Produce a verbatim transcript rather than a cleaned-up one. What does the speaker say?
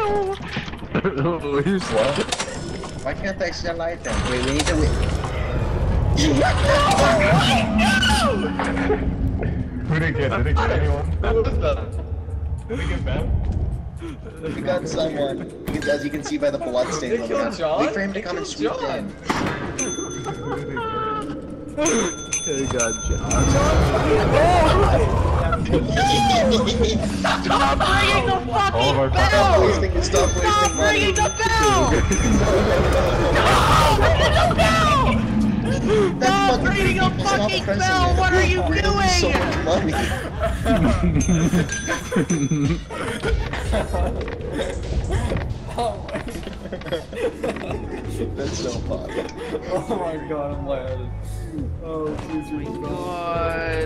You slow? Why can't I see a light then? Wait, we need to wait. Who did it get? Did it get anyone? Who was that? Did it get Ben? We got someone. You can, as you can see by the blood stains on the gun. John? Wait for him to come and swoop John. in. They got John. Stop ringing the All of our fucking Stop bell! wasting, stop Stop wasting money. ringing the bell! Stop ringing the bell! Stop ringing the fucking bell! What are you We're gonna lose so doing? much money. That's so fun. Oh my god, I'm glad. Oh, please, God.